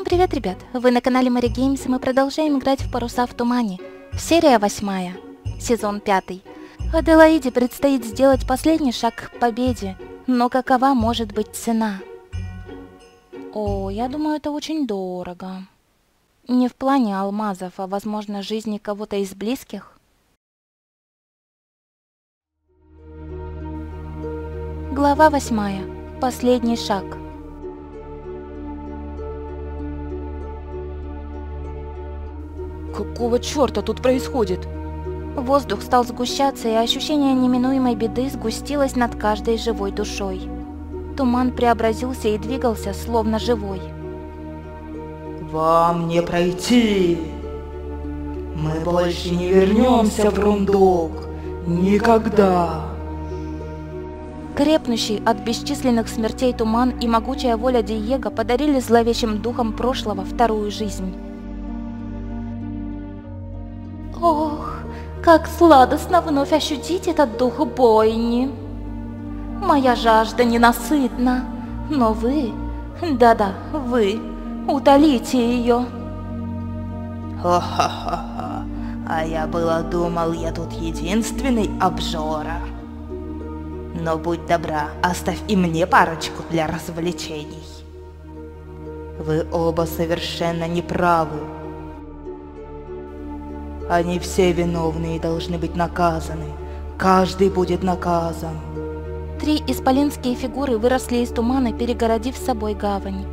Всем привет, ребят! Вы на канале Мэри Геймс, и мы продолжаем играть в Паруса в тумане. Серия 8, сезон 5. Аделаиде предстоит сделать последний шаг к победе, но какова может быть цена? О, я думаю, это очень дорого. Не в плане алмазов, а возможно жизни кого-то из близких. Глава 8. Последний шаг. Какого черта тут происходит? Воздух стал сгущаться, и ощущение неминуемой беды сгустилось над каждой живой душой. Туман преобразился и двигался, словно живой. Вам не пройти! Мы больше не вернемся в Рундук! Никогда! Крепнущий от бесчисленных смертей туман и могучая воля Диего подарили зловещим духам прошлого вторую жизнь. Ох, как сладостно вновь ощутить этот дух бойни. Моя жажда ненасытна, но вы, да-да, вы, утолите ее. Хо-хо-хо-хо, а я было думал, я тут единственный обжора. Но будь добра, оставь и мне парочку для развлечений. Вы оба совершенно неправы. Они все виновные должны быть наказаны. Каждый будет наказан. 3 исполинские фигуры выросли из тумана, перегородив с собой гавань.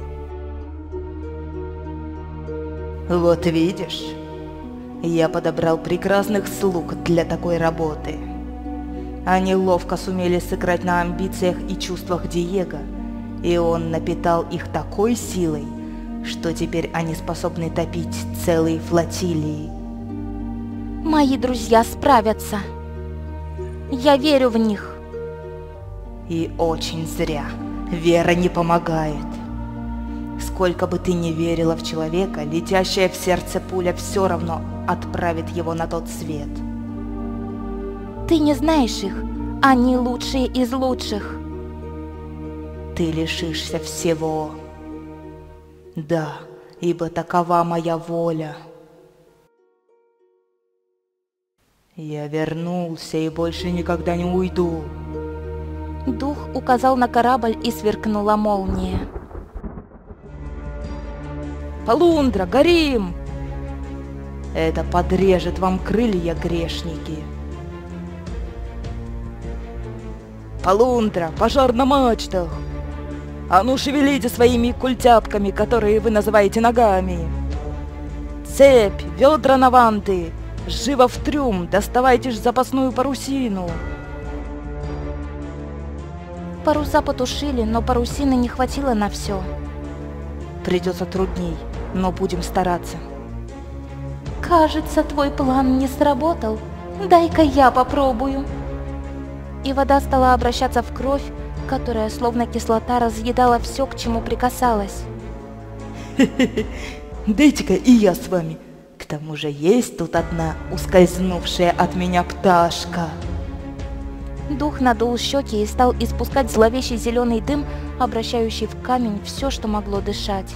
Вот видишь, я подобрал прекрасных слуг для такой работы. Они ловко сумели сыграть на амбициях и чувствах Диего, и он напитал их такой силой, что теперь они способны топить целые флотилии. Мои друзья справятся. Я верю в них. И очень зря. Вера не помогает. Сколько бы ты ни верила в человека, летящая в сердце пуля все равно отправит его на тот свет. Ты не знаешь их. Они лучшие из лучших. Ты лишишься всего. Да, ибо такова моя воля. Я вернулся и больше никогда не уйду. Дух указал на корабль, и сверкнула молния. Полундра, горим! Это подрежет вам крылья, грешники. Полундра, пожар на мачтах! А ну шевелите своими культяпками, которые вы называете ногами! Цепь, ведра на ванты! Живо в трюм, доставайте ж запасную парусину! Паруса потушили, но парусины не хватило на все. Придется трудней, но будем стараться. Кажется, твой план не сработал. Дай-ка я попробую. И вода стала обращаться в кровь, которая, словно кислота, разъедала все, к чему прикасалась. Дайте-ка и я с вами. К тому же есть тут одна ускользнувшая от меня пташка. Дух надул щеки и стал испускать зловещий зеленый дым, обращающий в камень все, что могло дышать.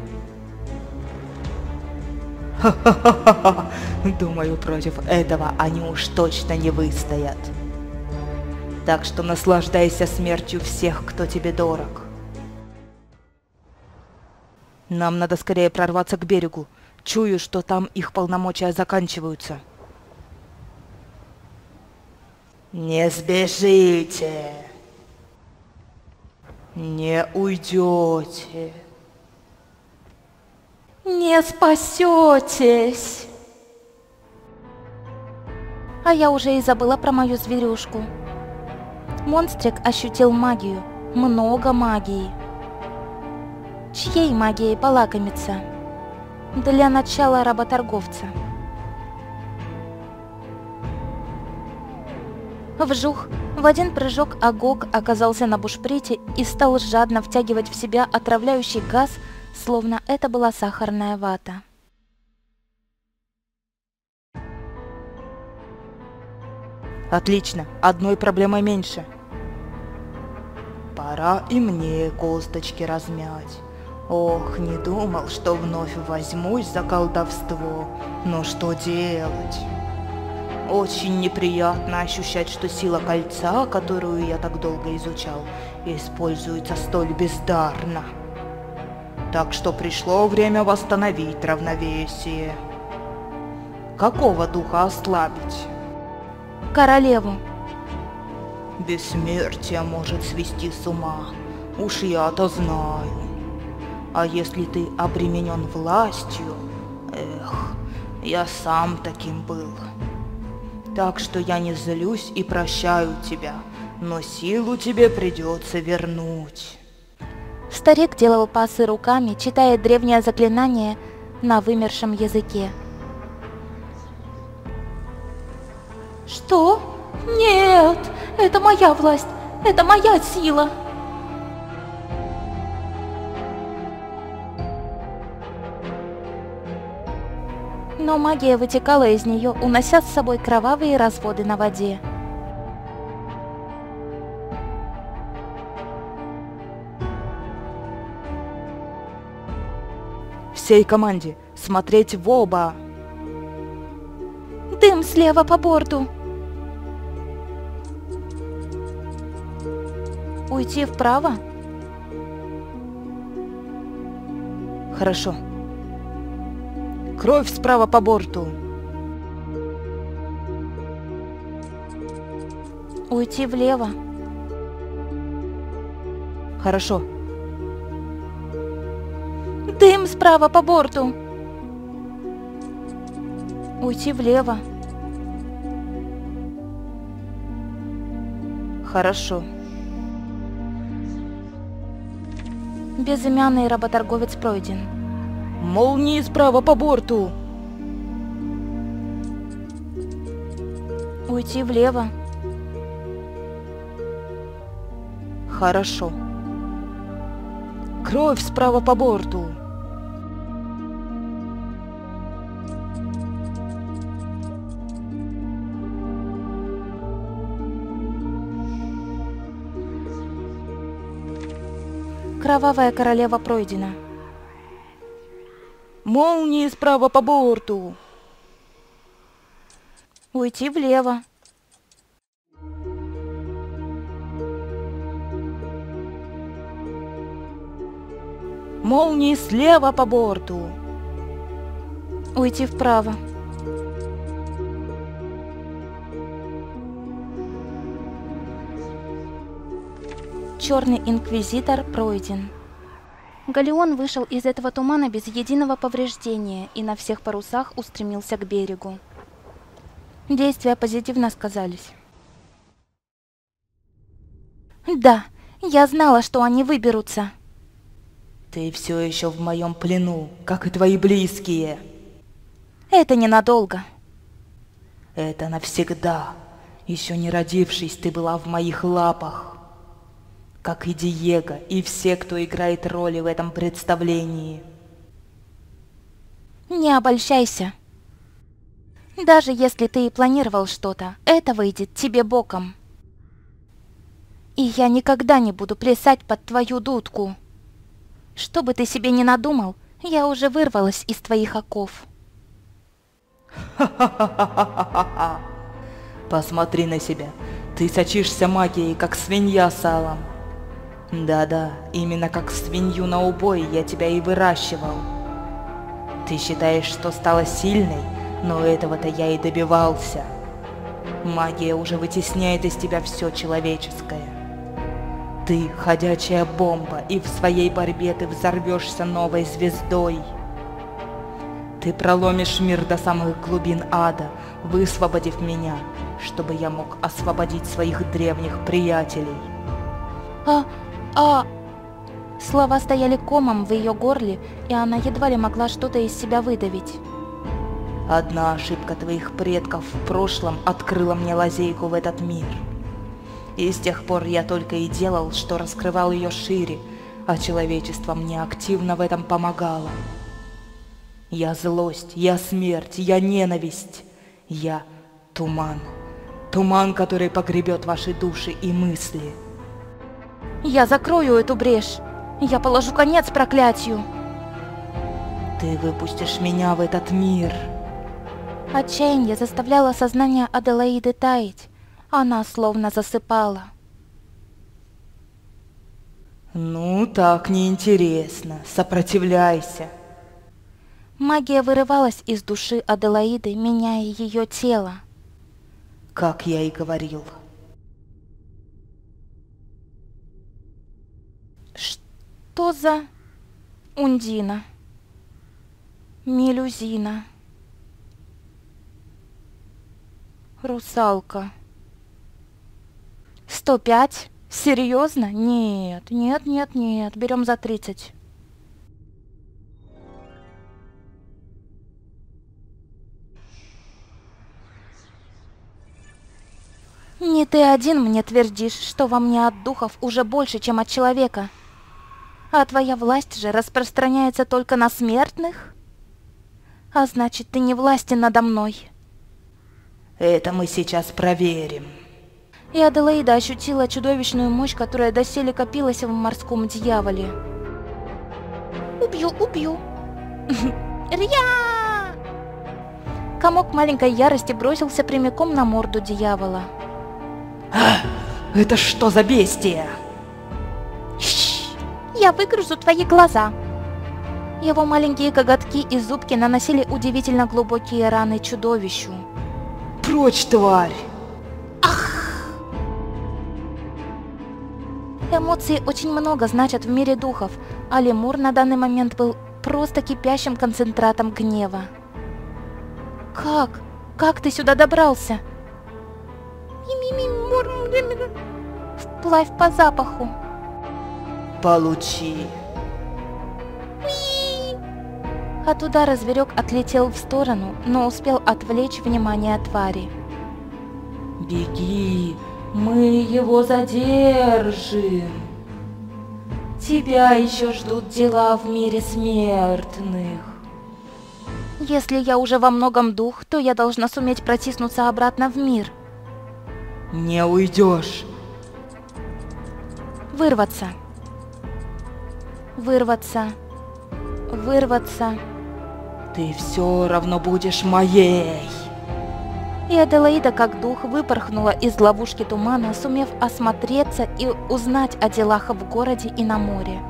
Ха-ха-ха-ха! Думаю, против этого они уж точно не выстоят. Так что наслаждайся смертью всех, кто тебе дорог. Нам надо скорее прорваться к берегу. Чую, что там их полномочия заканчиваются. Не сбежите. Не уйдете. Не спасетесь. А я уже и забыла про мою зверюшку. Монстрик ощутил магию. Много магии. Чьей магией полакомиться? Для начала работорговца. Вжух! В один прыжок Агок оказался на бушприте и стал жадно втягивать в себя отравляющий газ, словно это была сахарная вата. Отлично, одной проблемой меньше. Пора и мне косточки размять. Ох, не думал, что вновь возьмусь за колдовство. Но что делать? Очень неприятно ощущать, что сила кольца, которую я так долго изучал, используется столь бездарно. Так что пришло время восстановить равновесие. Какого духа ослабить? Королеву. Бессмертие может свести с ума. Уж я-то знаю. А если ты обременен властью, я сам таким был. Так что я не злюсь и прощаю тебя, но силу тебе придется вернуть. Старик делал пасы руками, читая древнее заклинание на вымершем языке. Что? Нет, это моя власть, это моя сила. Но магия вытекала из нее, унося с собой кровавые разводы на воде. Всей команде смотреть в оба. Дым слева по борту. Уйти вправо? Хорошо. Кровь справа по борту. Уйти влево. Хорошо. Дым справа по борту. Уйти влево. Хорошо. Безымянный работорговец пройден. Молнии справа по борту. Уйти влево. Хорошо. Кровь справа по борту. Кровавая королева пройдена. Молнии справа по борту. Уйти влево. Молнии слева по борту. Уйти вправо. Черный инквизитор пройден. Галеон вышел из этого тумана без единого повреждения и на всех парусах устремился к берегу. Действия позитивно сказались. Да, я знала, что они выберутся. Ты все еще в моем плену, как и твои близкие. Это ненадолго. Это навсегда. Еще не родившись, ты была в моих лапах. Как и Диего, и все, кто играет роли в этом представлении. Не обольщайся. Даже если ты и планировал что-то, это выйдет тебе боком. И я никогда не буду плясать под твою дудку. Что бы ты себе ни надумал, я уже вырвалась из твоих оков. Ха-ха-ха-ха-ха-ха. Посмотри на себя. Ты сочишься магией, как свинья салом. Да-да, именно как свинью на убой я тебя и выращивал. Ты считаешь, что стала сильной, но этого-то я и добивался. Магия уже вытесняет из тебя все человеческое. Ты ходячая бомба, и в своей борьбе ты взорвешься новой звездой. Ты проломишь мир до самых глубин ада, высвободив меня, чтобы я мог освободить своих древних приятелей. Слова стояли комом в ее горле, и она едва ли могла что-то из себя выдавить. Одна ошибка твоих предков в прошлом открыла мне лазейку в этот мир. И с тех пор я только и делал, что раскрывал ее шире, а человечество мне активно в этом помогало. Я злость, я смерть, я ненависть, я туман. Туман, который погребет ваши души и мысли. Я закрою эту брешь. Я положу конец проклятию. Ты выпустишь меня в этот мир. Отчаяние заставляло сознание Аделаиды таять. Она словно засыпала. Ну, так неинтересно. Сопротивляйся. Магия вырывалась из души Аделаиды, меняя ее тело. Как я и говорил. Что за... Ундина? Мелюзина? Русалка? 105? Серьезно? Нет, нет, нет, нет. Берем за 30. Не ты один мне твердишь, что во мне от духов уже больше, чем от человека. А твоя власть же распространяется только на смертных? А значит, ты не властен надо мной. Это мы сейчас проверим. И Аделаида ощутила чудовищную мощь, которая доселе копилась в морском дьяволе. Убью, убью. Рья! Комок маленькой ярости бросился прямиком на морду дьявола. Это что за бестия? Я выгрызу твои глаза. Его маленькие коготки и зубки наносили удивительно глубокие раны чудовищу. Прочь, тварь! Эмоции очень много значат в мире духов, а лемур на данный момент был просто кипящим концентратом гнева. Как? Как ты сюда добрался? Вплавь по запаху. Получи. От удара зверек отлетел в сторону, но успел отвлечь внимание твари. Беги, мы его задержим. Тебя еще ждут дела в мире смертных. Если я уже во многом дух, то я должна суметь протиснуться обратно в мир. Не уйдешь. Вырваться. Вырваться. Вырваться. Ты все равно будешь моей. И Аделаида, как дух, выпорхнула из ловушки тумана, сумев осмотреться и узнать о делах в городе и на море.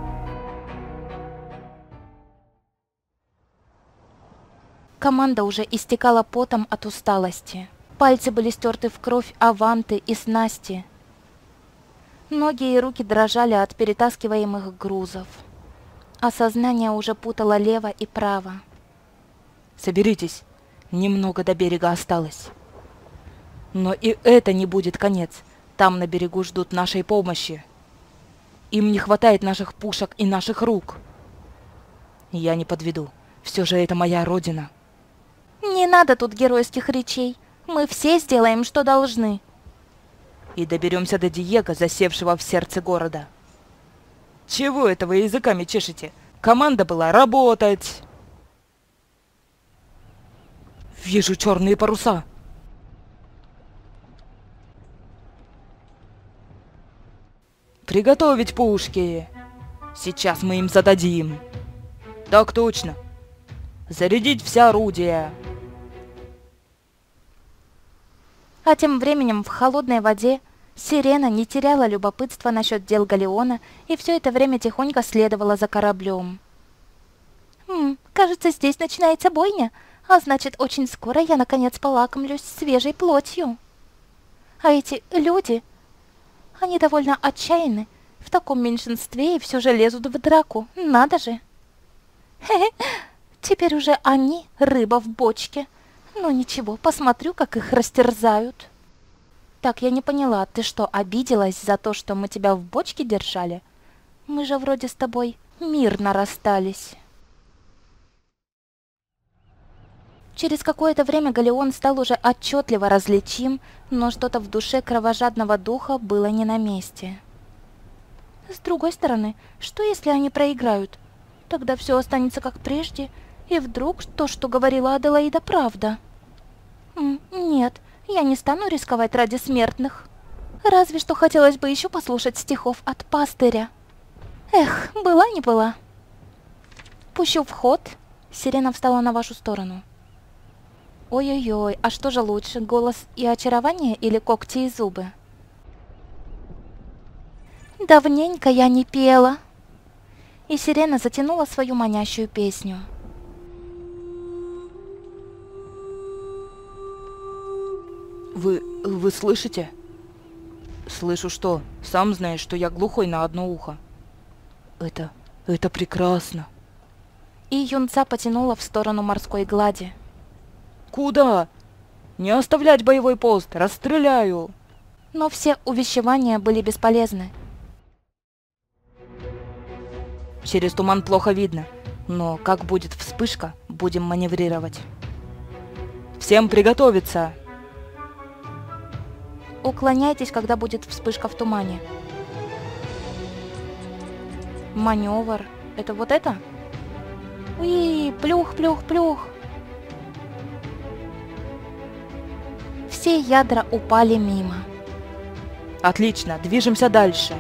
Команда уже истекала потом от усталости. Пальцы были стерты в кровь о ванты и снасти. Ноги и руки дрожали от перетаскиваемых грузов. А сознание уже путало лево и право. Соберитесь, немного до берега осталось. Но и это не будет конец. Там на берегу ждут нашей помощи. Им не хватает наших пушек и наших рук. Я не подведу. Все же это моя родина. Не надо тут геройских речей. Мы все сделаем, что должны. И доберемся до Диего, засевшего в сердце города. Чего это вы языками чешете? Команда была работать. Вижу черные паруса. Приготовить пушки. Сейчас мы им зададим. Так точно. Зарядить все орудия. А тем временем в холодной воде Сирена не теряла любопытства насчет дел Галеона и все это время тихонько следовала за кораблем. Кажется, здесь начинается бойня, а значит, очень скоро я наконец полакомлюсь свежей плотью. А эти люди, они довольно отчаянны, в таком меньшинстве и все же лезут в драку, надо же. Хе-хе, теперь уже они рыба в бочке. Ну ничего, посмотрю, как их растерзают. Так, я не поняла, ты что, обиделась за то, что мы тебя в бочке держали? Мы же вроде с тобой мирно расстались. Через какое-то время Галеон стал уже отчетливо различим, но что-то в душе кровожадного духа было не на месте. С другой стороны, что если они проиграют? Тогда все останется как прежде, и вдруг то, что говорила Аделаида, правда. Нет, я не стану рисковать ради смертных. Разве что хотелось бы еще послушать стихов от пастыря. Эх, была не была. Пущу в ход. Сирена встала на вашу сторону. Ой-ой-ой, а что же лучше, голос и очарование или когти и зубы? Давненько я не пела. И сирена затянула свою манящую песню. Вы слышите? Слышу что? Сам знаешь, что я глухой на одно ухо. Это прекрасно. И юнца потянула в сторону морской глади. Куда? Не оставлять боевой пост, расстреляю. Но все увещевания были бесполезны. Через туман плохо видно, но как будет вспышка, будем маневрировать. Всем приготовиться. Уклоняйтесь, когда будет вспышка в тумане. Маневр. Это вот это? Уи, плюх, плюх, плюх. Все ядра упали мимо. Отлично, движемся дальше.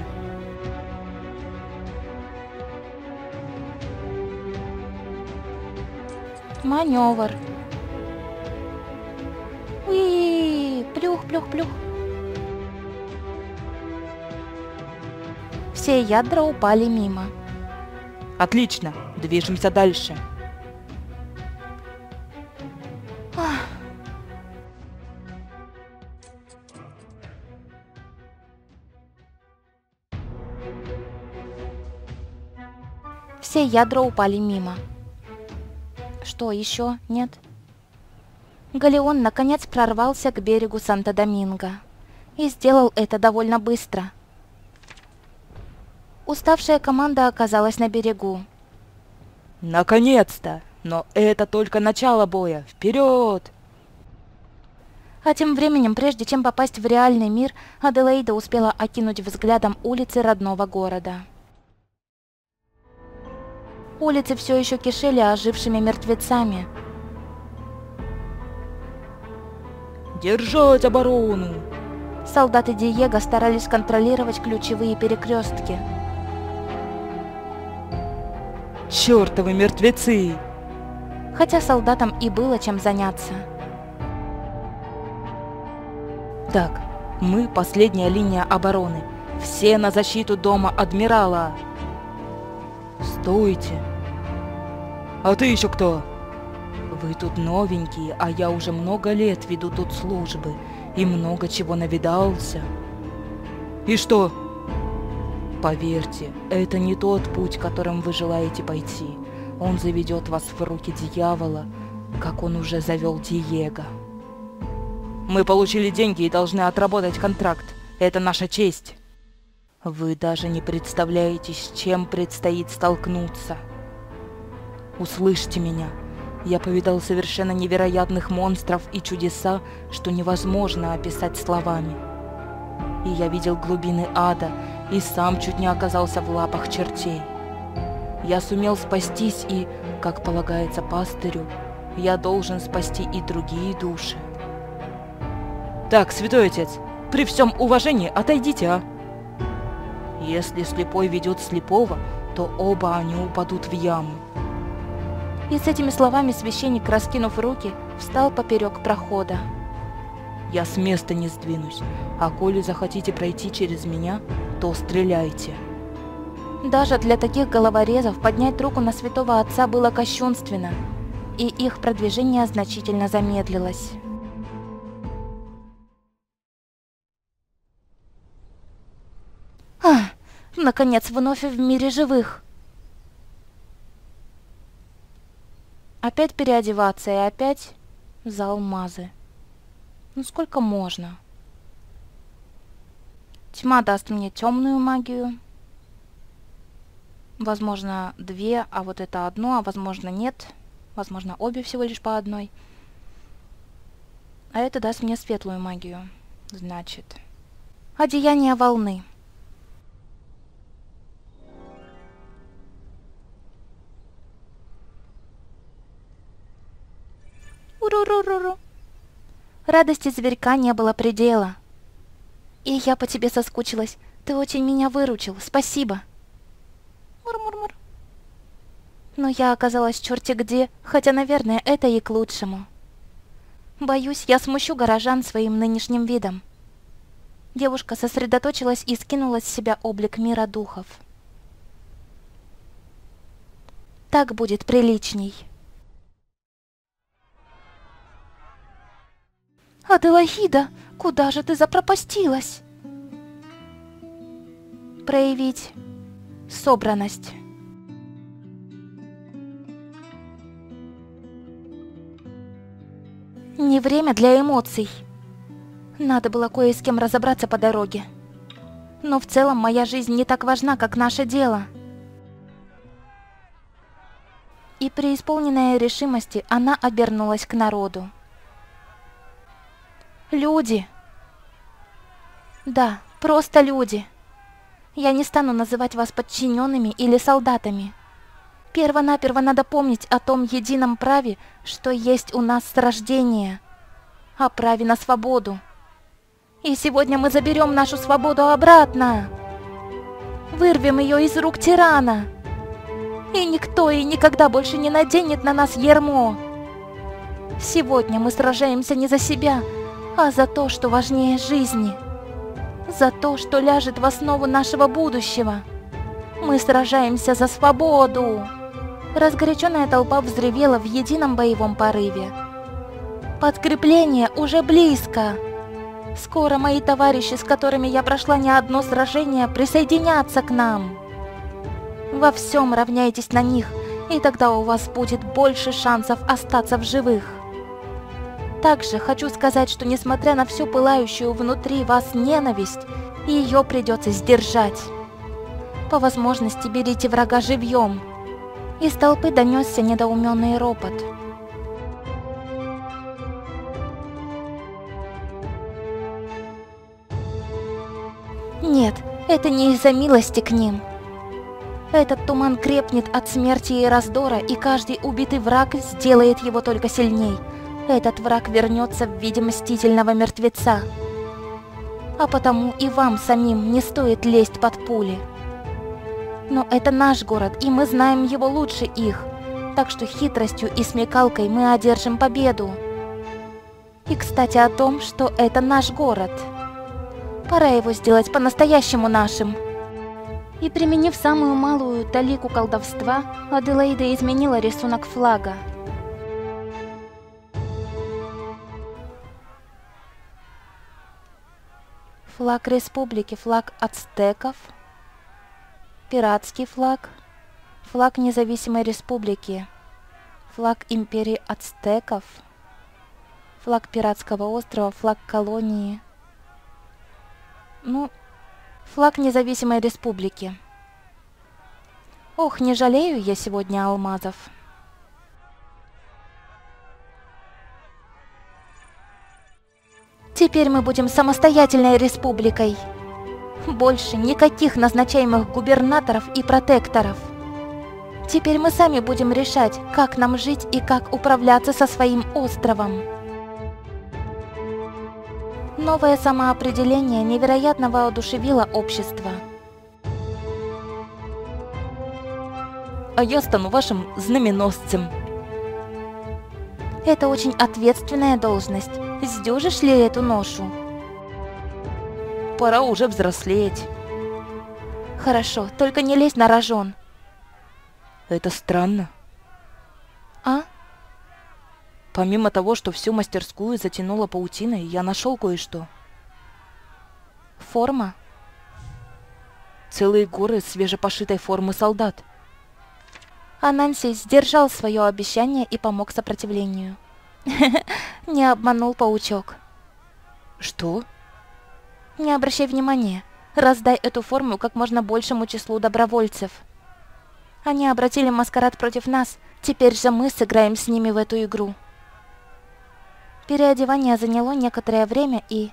Маневр. Уи, плюх, плюх, плюх. Все ядра упали мимо. Отлично, движемся дальше. Все ядра упали мимо. Что, еще? Нет? Галеон наконец прорвался к берегу Санто-Доминго. И сделал это довольно быстро. Уставшая команда оказалась на берегу. Наконец-то! Но это только начало боя. Вперед! А тем временем, прежде чем попасть в реальный мир, Аделаида успела окинуть взглядом улицы родного города. Улицы все еще кишели ожившими мертвецами. Держать оборону! Солдаты Диего старались контролировать ключевые перекрестки. Чёртовы мертвецы! Хотя солдатам и было чем заняться. Так, мы последняя линия обороны. Все на защиту дома адмирала. Стойте. А ты еще кто? Вы тут новенькие, а я уже много лет веду тут службы и много чего навидался. И что? Поверьте, это не тот путь, которым вы желаете пойти. Он заведет вас в руки дьявола, как он уже завел Диего. Мы получили деньги и должны отработать контракт. Это наша честь. Вы даже не представляете, с чем предстоит столкнуться. Услышьте меня. Я повидал совершенно невероятных монстров и чудеса, что невозможно описать словами. И я видел глубины ада, и сам чуть не оказался в лапах чертей. Я сумел спастись и, как полагается пастырю, я должен спасти и другие души. Так, святой отец, при всем уважении отойдите, а? Если слепой ведет слепого, то оба они упадут в яму. И с этими словами священник, раскинув руки, встал поперек прохода. Я с места не сдвинусь, а коли захотите пройти через меня, то стреляйте. Даже для таких головорезов поднять руку на святого отца было кощунственно, и их продвижение значительно замедлилось. Наконец, вновь в мире живых. Опять переодеваться и опять за алмазы. Ну сколько можно? Тьма даст мне темную магию. Возможно, две, а вот это одно, а возможно нет. Возможно, обе всего лишь по одной. А это даст мне светлую магию. Значит, одеяние волны. Уруруруру. Радости зверька не было предела. И я по тебе соскучилась. Ты очень меня выручил. Спасибо. Мур-мур-мур. Но я оказалась черти где, хотя, наверное, это и к лучшему. Боюсь, я смущу горожан своим нынешним видом. Девушка сосредоточилась и скинула с себя облик мира духов. Так будет приличней. Аделаида, куда же ты запропастилась? Проявить собранность. Не время для эмоций. Надо было кое с кем разобраться по дороге. Но в целом моя жизнь не так важна, как наше дело. И преисполненная решимости она обернулась к народу. Люди. Да, просто люди. Я не стану называть вас подчиненными или солдатами. Первонаперво надо помнить о том едином праве, что есть у нас с рождения. О праве на свободу. И сегодня мы заберем нашу свободу обратно. Вырвем ее из рук тирана. И никто и никогда больше не наденет на нас ярмо. Сегодня мы сражаемся не за себя, а за то, что важнее жизни. За то, что ляжет в основу нашего будущего. Мы сражаемся за свободу. Разгоряченная толпа взревела в едином боевом порыве. Подкрепление уже близко. Скоро мои товарищи, с которыми я прошла не одно сражение, присоединятся к нам. Во всем равняйтесь на них, и тогда у вас будет больше шансов остаться в живых. Также хочу сказать, что несмотря на всю пылающую внутри вас ненависть, ее придется сдержать. По возможности берите врага живьем. Из толпы донесся недоуменный ропот. Нет, это не из-за милости к ним. Этот туман крепнет от смерти и раздора, и каждый убитый враг сделает его только сильней. Этот враг вернется в виде мстительного мертвеца. А потому и вам самим не стоит лезть под пули. Но это наш город, и мы знаем его лучше их. Так что хитростью и смекалкой мы одержим победу. И, кстати, о том, что это наш город. Пора его сделать по-настоящему нашим. И применив самую малую талику колдовства, Аделаида изменила рисунок флага. Флаг республики, флаг ацтеков, пиратский флаг, флаг независимой республики, флаг империи ацтеков, флаг пиратского острова, флаг колонии. Ну, флаг независимой республики. Ох, не жалею я сегодня алмазов. Теперь мы будем самостоятельной республикой. Больше никаких назначаемых губернаторов и протекторов. Теперь мы сами будем решать, как нам жить и как управляться со своим островом. Новое самоопределение невероятно воодушевило общество. А я стану вашим знаменосцем. Это очень ответственная должность. Сдюжишь ли эту ношу? Пора уже взрослеть. Хорошо, только не лезь на рожон. Это странно. А? Помимо того, что всю мастерскую затянуло паутиной, я нашел кое-что. Форма? Целые горы свежепошитой формы солдат. Ананси сдержал свое обещание и помог сопротивлению. Не обманул паучок. Что? Не обращай внимания. Раздай эту форму как можно большему числу добровольцев. Они обратили маскарад против нас, теперь же мы сыграем с ними в эту игру. Переодевание заняло некоторое время и...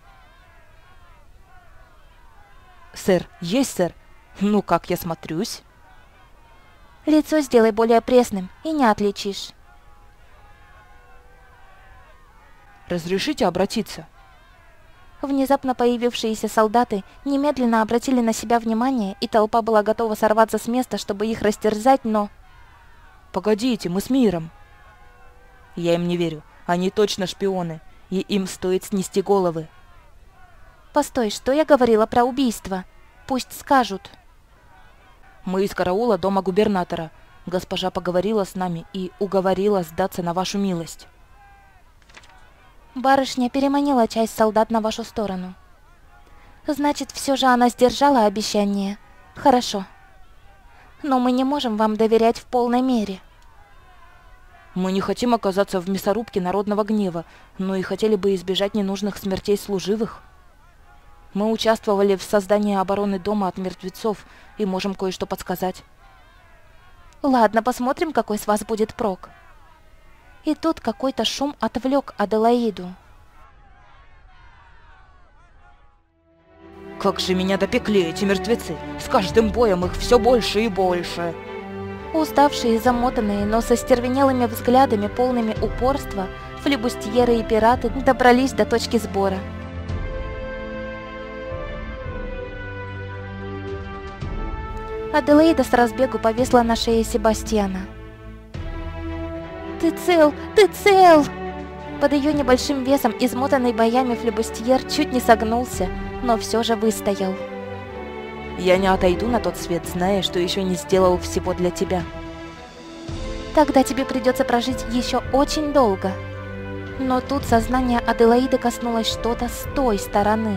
Сэр, есть, сэр. Ну, как я смотрюсь? Лицо сделай более пресным, и не отличишь. Разрешите обратиться? Внезапно появившиеся солдаты немедленно обратили на себя внимание, и толпа была готова сорваться с места, чтобы их растерзать, но... Погодите, мы с миром. Я им не верю. Они точно шпионы, и им стоит снести головы. Постой, что я говорила про убийство? Пусть скажут. Мы из караула дома губернатора. Госпожа поговорила с нами и уговорила сдаться на вашу милость. Барышня переманила часть солдат на вашу сторону. Значит, все же она сдержала обещание. Хорошо. Но мы не можем вам доверять в полной мере. Мы не хотим оказаться в мясорубке народного гнева, но и хотели бы избежать ненужных смертей служивых. Мы участвовали в создании обороны дома от мертвецов и можем кое-что подсказать. Ладно, посмотрим, какой с вас будет прок. И тут какой-то шум отвлек Аделаиду. Как же меня допекли эти мертвецы! С каждым боем их все больше и больше! Уставшие, замотанные, но со стервенелыми взглядами, полными упорства, флибустьеры и пираты добрались до точки сбора. Аделаида с разбегу повисла на шее Себастьяна. «Ты цел! Ты цел!» Под ее небольшим весом измотанный боями флибустьер чуть не согнулся, но все же выстоял. Я не отойду на тот свет, зная, что еще не сделал всего для тебя. Тогда тебе придется прожить еще очень долго. Но тут сознание Аделаиды коснулось что-то с той стороны.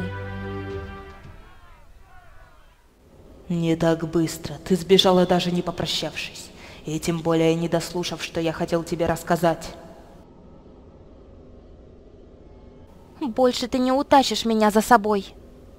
Не так быстро. Ты сбежала, даже не попрощавшись. И тем более не дослушав, что я хотел тебе рассказать. Больше ты не утащишь меня за собой.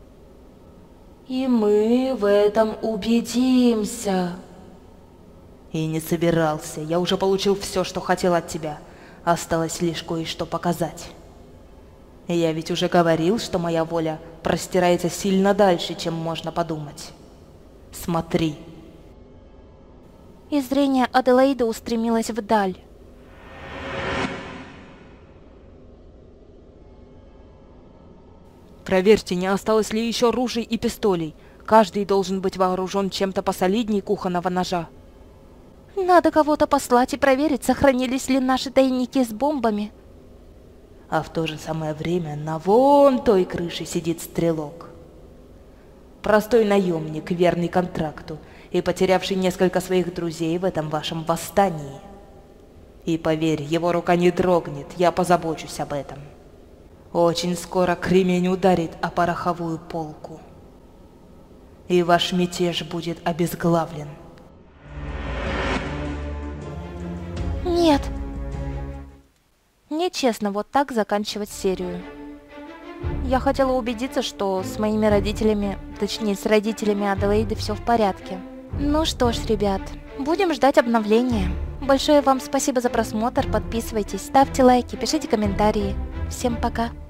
И мы в этом убедимся. И не собирался. Я уже получил все, что хотел от тебя. Осталось лишь кое-что показать. Я ведь уже говорил, что моя воля простирается сильно дальше, чем можно подумать. Смотри. И зрение Аделаиды устремилось вдаль. Проверьте, не осталось ли еще ружей и пистолей. Каждый должен быть вооружен чем-то посолидней кухонного ножа. Надо кого-то послать и проверить, сохранились ли наши тайники с бомбами. А в то же самое время на вон той крыше сидит стрелок. Простой наемник, верный контракту, и потерявший несколько своих друзей в этом вашем восстании. И поверь, его рука не дрогнет, я позабочусь об этом. Очень скоро кремень ударит о пороховую полку. И ваш мятеж будет обезглавлен. Нет. Нечестно вот так заканчивать серию. Я хотела убедиться, что с моими родителями, точнее с родителями Аделаиды все в порядке. Ну что ж, ребят, будем ждать обновления. Большое вам спасибо за просмотр, подписывайтесь, ставьте лайки, пишите комментарии. Всем пока!